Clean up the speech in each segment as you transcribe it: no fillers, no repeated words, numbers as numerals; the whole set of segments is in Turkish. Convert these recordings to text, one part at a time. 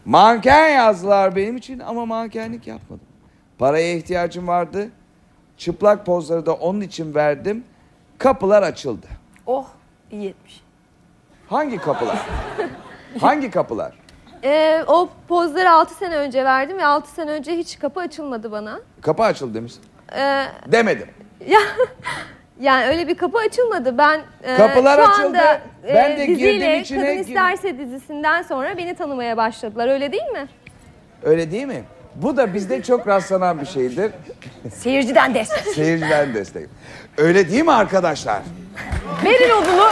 Manken yazdılar benim için ama mankenlik yapmadım. Paraya ihtiyacım vardı. Çıplak pozları da onun için verdim. Kapılar açıldı. Oh, iyi etmiş. Hangi kapılar? Hangi kapılar? O pozları 6 sene önce verdim ve 6 sene önce hiç kapı açılmadı bana. Kapı açıldı demişsin. Demedim. Yani öyle bir kapı açılmadı. Ben Kapılar şu açıldı. anda Ben de girdim diziyle içine. Kadın İsterse dizisinden sonra beni tanımaya başladılar. Öyle değil mi? Öyle değil mi? Bu da bizde çok rastlanan bir şeydir. Seyirciden destek. Seyirciden destek. Öyle değil mi arkadaşlar? Verin odunu.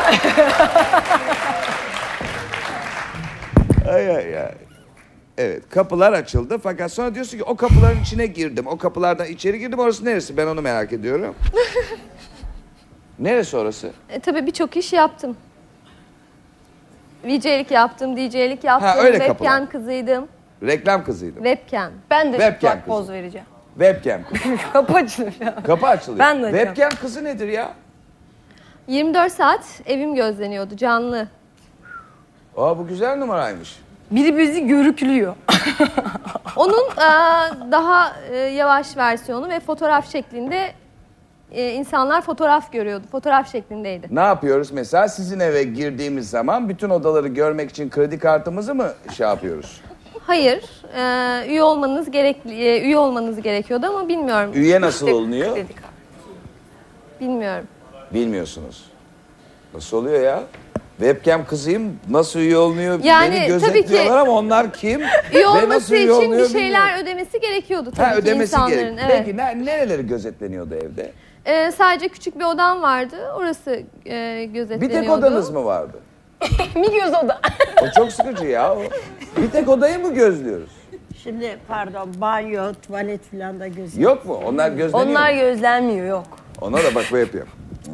Ay. Evet, kapılar açıldı fakat sonra diyorsun ki o kapıların içine girdim. O kapılardan içeri girdim. Orası neresi? Ben onu merak ediyorum. Neresi orası? Tabii birçok iş yaptım. VJ'lik yaptım, DJ'lik yaptım. Ha, öyle webcam kapılar. kızıydım. Reklam kızıydım. Webcam. Ben de Webcam çıplak kızı. poz vereceğim. Webcam kızı. Kapı açılıyor. Kapı açılıyor. Ben de açacağım. Webcam kızı nedir ya? 24 saat evim gözleniyordu canlı. Aa, bu güzel numaraymış. Biri bizi görüklüyor. Onun daha yavaş versiyonu ve fotoğraf şeklinde insanlar fotoğraf görüyordu. Fotoğraf şeklindeydi. Ne yapıyoruz mesela? Sizin eve girdiğimiz zaman bütün odaları görmek için kredi kartımızı mı şey yapıyoruz? Hayır, üye olmanız gerekiyordu ama bilmiyorum. Üye nasıl olunuyor? Bilmiyorum. Bilmiyorsunuz. Nasıl oluyor ya? Webcam kızıyım, nasıl üye olunuyor? Yani Beni tabii gözetliyorlar ki ama onlar kim? Üye Ve olması nasıl üye için olunuyor bir şeyler bilmiyorum. ödemesi gerekiyordu tabii ki Ödemesi insanların. gerek. Evet. Peki nereleri gözetleniyordu evde? Sadece küçük bir odam vardı. Orası gözetleniyordu. Bir tek odanız mı vardı? Bir göz oda. O çok sıkıcı ya. Bir tek odayı mı gözlüyoruz? Şimdi pardon banyo, tuvalet falan da gözüküyor. Yok mu? Onlar gözleniyor Onlar mu? gözlenmiyor, yok. Ona da bak bu yapıyor.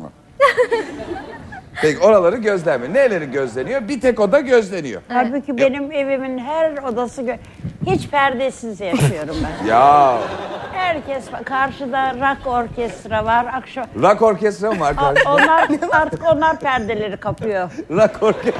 Peki oraları gözlenmiyor. Neleri gözleniyor? Bir tek oda gözleniyor. Halbuki benim evimin her odası hiç perdesiz yaşıyorum ben. Ya Herkes karşıda rock orkestra var. Akşam rock orkestra mı var kardeşim? onlar artık onlar perdeleri kapıyor. Rock orkestra.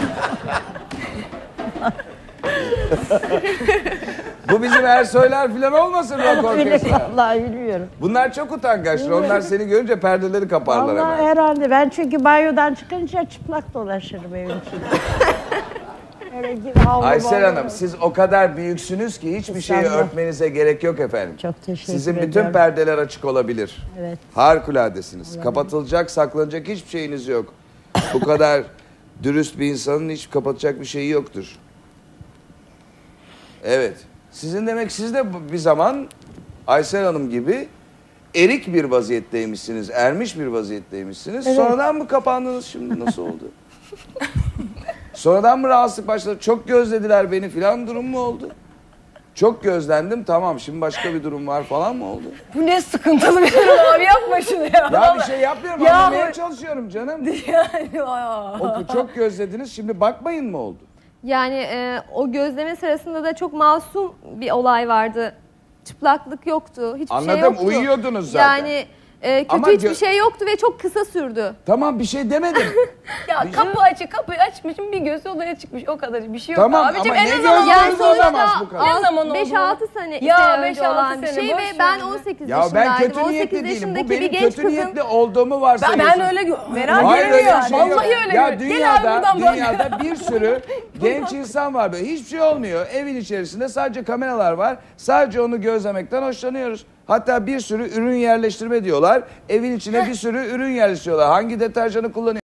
Bu bizim Ersoylar falan olmasın rock orkestra? Vallahi bilmiyorum. Bunlar çok utangaçlar. Onlar seni görünce perdeleri kaparlar Vallahi hemen. herhalde ben çünkü banyodan çıkınca çıplak dolaşırım evin içinde. Öyle havlu Aysel bağlı. Hanım, siz o kadar büyüksünüz ki hiçbir şeyi Estağfurullah. örtmenize gerek yok efendim. Çok teşekkür Sizin bütün ediyorum. perdeler açık olabilir. Evet. Harikuladesiniz. Kapatılacak, saklanacak hiçbir şeyiniz yok. Bu kadar dürüst bir insanın hiç kapatacak bir şeyi yoktur. Evet. Sizin demek siz de bir zaman Aysel Hanım gibi erik bir vaziyetteymişsiniz, ermiş bir vaziyetteymişsiniz. Evet. Sonradan mı kapandınız şimdi? Nasıl oldu? Sonradan mı rahatsızlık başladı? Çok gözlediler beni filan durum mu oldu? Çok gözlendim, tamam şimdi başka bir durum var falan mı oldu? Bu ne sıkıntılı bir durum abi, yapma şunu ya. Ya bir şey yapmıyorum, Ya anlamaya bu- çalışıyorum canım. Yani aa. Çok gözlediniz, şimdi bakmayın mı oldu? Yani o gözleme sırasında da çok masum bir olay vardı. Çıplaklık yoktu. Hiçbir şey Anladım, yoktu. uyuyordunuz zaten. Yani kötü Ama hiçbir şey yoktu ve çok kısa sürdü. Tamam bir şey demedim. Ya kapı açık, kapıyı açmışım, bir gözü odaya çıkmış, o kadar bir şey yok. Tamam, abicim, ama en ne azından gözü Yani Doğru olamaz bu sonuçta kadar. Ne zaman oldu 5-6 sene, Ya, sene önce 5-6 olan bir sene, şey boş ve ver ben ya. 18 Ya yaşındaydım. ben kötü 18 niyetli değilim. yaşındaki Bu bir benim genç kötü kızın niyetli olduğumu varsayıyorsunuz. Ben öyle merak Hayır öyle ediyorum bir ya. şey yok. Vallahi öyle Ya görüyorum. Gel abi buradan bak. dünyada bir sürü genç insan var böyle. Hiçbir şey olmuyor. Evin içerisinde sadece kameralar var. Sadece onu gözlemekten hoşlanıyoruz. Hatta bir sürü ürün yerleştirme diyorlar. Evin içine bir sürü ürün yerleştiriyorlar. Hangi deterjanı kullanıyor?